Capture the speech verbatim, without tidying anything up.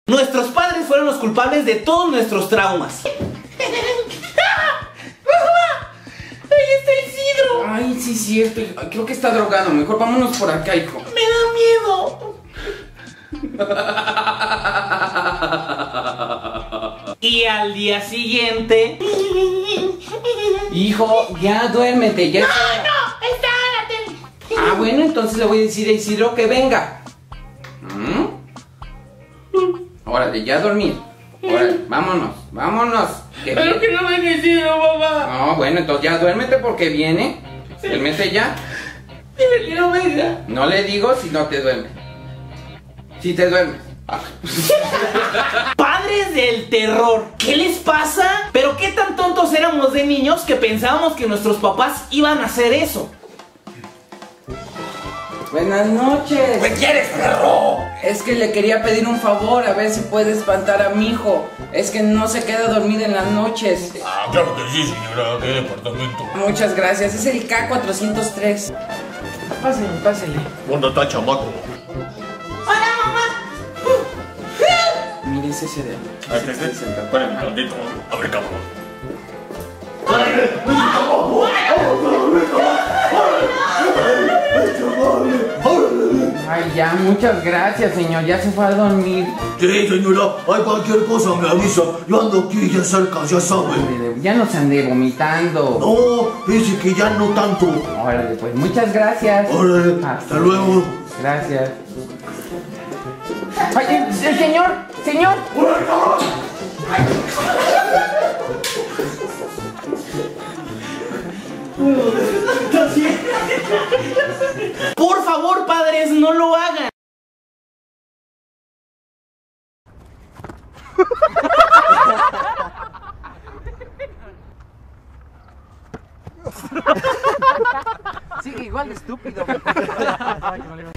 Nuestros padres fueron los culpables de todos nuestros traumas. ¡Ahí está Isidro! Ay, sí, cierto. Creo que está drogado. Mejor vámonos por acá, hijo. ¡Me da miedo! Y al día siguiente... Hijo, ya duérmete, ya. ¡No, no! ¡Está la tele! Ah, bueno, entonces le voy a decir a Isidro que venga. ¿Mm? Órale, ya dormí. Órale, vámonos, vámonos. Que Pero que no venga Isidro, papá. No, bueno, entonces ya duérmete porque viene. Sí. Duérmete ya. Dile que no venga. No le digo si no te duermes. Si te duermes. Ah. Padres del terror, ¿qué les pasa? ¿Pero qué tan tontos éramos de niños que pensábamos que nuestros papás iban a hacer eso? Buenas noches. ¿Qué quieres, perro? Es que le quería pedir un favor, a ver si puede espantar a mi hijo. Es que no se queda dormido en las noches. Ah, claro que sí, señora. ¿Qué departamento? Muchas gracias, es el K cuatrocientos tres. Pásele, pásele. ¿Dónde está, chamaco? ¡Hola, mamá! Mire ese C D. Ay, ¿qué, qué? Espérame tantito. A ver, cabrón. Ay, ya, muchas gracias, señor. Ya se fue a dormir. Sí, señora, hay cualquier cosa me avisa. Yo ando aquí ya cerca, ya sabe. Órale, ya no se ande vomitando. No, dice que ya no tanto. Órale, pues muchas gracias. Órale, Hasta hasta luego. Gracias. Ay, el, el señor, señor. Por favor, padres, no lo hagan. Sigue igual de estúpido.